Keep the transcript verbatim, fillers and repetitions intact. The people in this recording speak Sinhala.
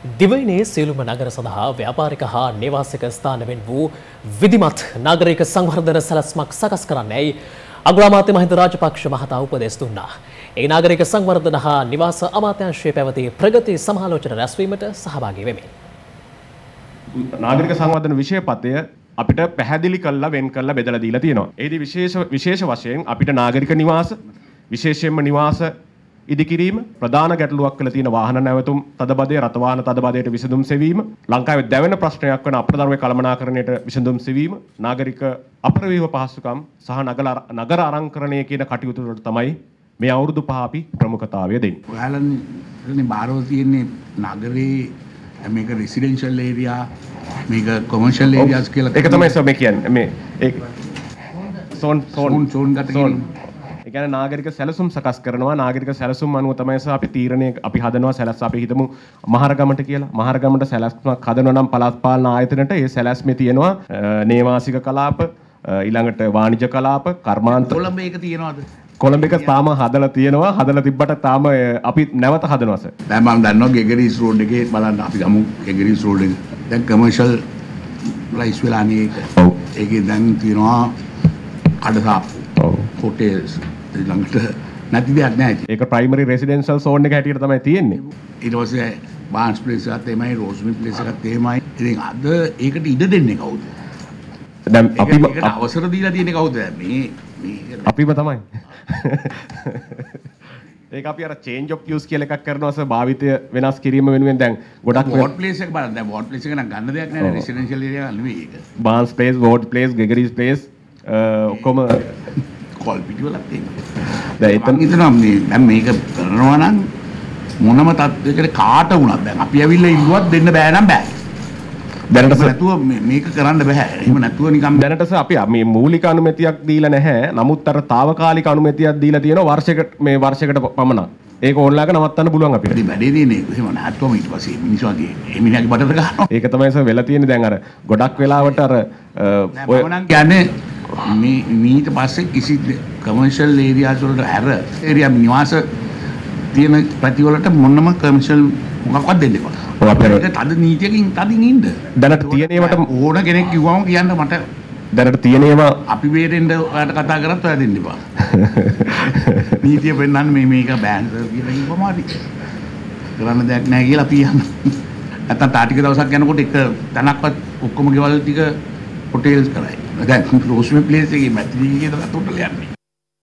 දිවයිනේ සියලුම නගර සඳහා ව්‍යාපාරික හා නිවාසික ස්ථාන වෙන් වූ විධිමත් නාගරික සංවර්ධන සැලැස්මක් සකස් කරන්නයි අග්‍රාමාත්‍ය මහින්ද රාජපක්ෂ මහතා උපදෙස් දුන්නා. ඒ නාගරික සංවර්ධන හා නිවාස අමාත්‍යාංශයේ පැවති ප්‍රගති සමාලෝචන රැස්වීමට සහභාගී වෙමින් නාගරික සංවර්ධන විෂයපතය අපිට පැහැදිලි කරලා වෙන් කරලා බෙදලා දීලා තියෙනවා. ඒදී විශේෂ විශේෂ වශයෙන් අපිට නාගරික නිවාස විශේෂයෙන්ම නිවාස ඉදිකිරීම ප්‍රධාන ගැටලුවක් වෙලා තියෙන වාහන නැවතුම් තදබදය රත වාහන තදබදයට විසඳුම් සෙවීම ලංකාවේ දැවෙන ප්‍රශ්නයක් වන අප්‍රධාන කළමනාකරණයට විසඳුම් සෙවීම නාගරික අපරවීව පහසුකම් සහ නගර අලංකරණය කියන කටයුතු වලට තමයි මේ අවුරුදු පහ අපි ප්‍රමුඛතාවය දෙන්නේ. ඔයාලනේ බාරව තියෙන්නේ නගරේ මේක රෙසිඩෙන්ෂල් ඒරියා මේක කොමර්ෂල් ඒරියාස් කියලා ඒක තමයි සර් මේ කියන්නේ මේ ඒක සෝන් සෝන් සෝන් ගත කියන ඒ කියන්නේ නාගරික සැලසුම් සකස් කරනවා නාගරික සැලසුම් අනුව තමයි අපි තීරණය අපි හදනවා සැලැස් අපි හිතමු මහරගමට කියලා මහරගමට සැලැස්මක් හදනවා නම් පළාත් පාලන ආයතනයට ඒ සැලැස්මේ තියෙනවා නේවාසික කලාප ඊළඟට වාණිජ කලාප කර්මාන්ත කොළඹ ඒක තියෙනවද කොළඹ එක තාම හදලා තියෙනවා හදලා තිබ්බට තාම අපි නැවත හදනවා සර් දැන් මම දන්නවා ගෙගරිස් රෝඩ් එකේ බලන්න අපි ගමු ගෙගරිස් රෝඩ් එක දැන් කමර්ෂල් රයිස් වෙලා නේ ඒක ඔව් ඒකේ දැන් තියෙනවා කඩසාප්පු ඔව් හොටෙල්ස් ළඟට නැති දෙයක් නැහැ. ඒක ප්‍රයිමරි රෙසිඩෙන්ෂල් සෝන් එක හැටියට තමයි තියෙන්නේ. ඊට පස්සේ බාන්ස් ප්ලේස් එකත් එමයයි රෝස්මි ප්ලේස් එකත් එමයයි. ඉතින් අද ඒකට ඉඩ දෙන්නේ කවුද? දැන් අපි ඒකට අවසර දීලා තියෙන්නේ කවුද? මේ මේ අපිම තමයි. ඒක අපි අර චේන්ජ් ඔෆ් යූස් කියලා එකක් කරනවා සර් භාවිතය වෙනස් කිරීම වෙනුවෙන් දැන් ගොඩක් වෝඩ් ප්ලේස් එක බලන්න දැන් වෝඩ් ප්ලේස් එක නම් ගන්න දෙයක් නැහැ රෙසිඩෙන්ෂල් ඒරියා නෙවෙයි ඒක. Barnes Place Ward Place Gregory's Place ඔක්කොම කොල් පිටිවලක් තියෙනවා. දැන් එතන හිතනවා මේ දැන් මේක කරනවා නම් මොනම තත්යකට කාට වුණත් දැන් අපි ඇවිල්ලා ඉල්ලුවත් දෙන්න බෑ නම් බෑ. දැනට නැතුව මේක කරන්න බෑ. එහෙම නැතුව නිකන් දැනට අපි මේ මූලික අනුමැතියක් දීලා නැහැ. නමුත් අර తాවකාලික අනුමැතියක් දීලා තියෙනවා වර්ෂයකට මේ වර්ෂයකට පමණක්. ඒක ඕන්ලාක නවත්තන්න පුළුවන් අපිට. ඉතින් වැඩේ තියෙන්නේ එහෙම නැත්නම් ඊට පස්සේ මිනිස්සු වගේ ඒ මිනිහාගේ බඩට ගන්නවා. ඒක තමයි සර් වෙලා තියෙන්නේ දැන් අර ගොඩක් වෙලාවට අර ඔය නම් කියන්නේ මේ මීට පස්සේ කිසි කමර්ෂල් ඒරියාස් වලට හැර ඒරියා නිවාස තියෙන පැතිවලට මොනම කමර්ෂල් මොකක්වත් දෙන්න එපා. ඔව් අපේ තද නීතියකින් තදින් ඉන්න. දැනට තියෙන ඒවට ඕන කෙනෙක් කිව්වම කියන්න මට දැනට තියෙන ඒවා අපි වේරෙන්න ඔයාලට කතා කරත් ඔයා දෙන්න එපා. නීතිය පෙන්නන්නේ මේ මේක බෑන් කියලා කිව්වම හරි. කරන්න දෙයක් නැහැ කියලා අපි යන්න. නැත්තම් තාටික දවසක් යනකොට එක තැනක්වත් ඔක්කොම ගෙවල් ටික හොටෙල්ස් කරයි. දැන් රෝස්මි ප්ලේස් එකේ මැතිලි කියන තොටල යන්නේ.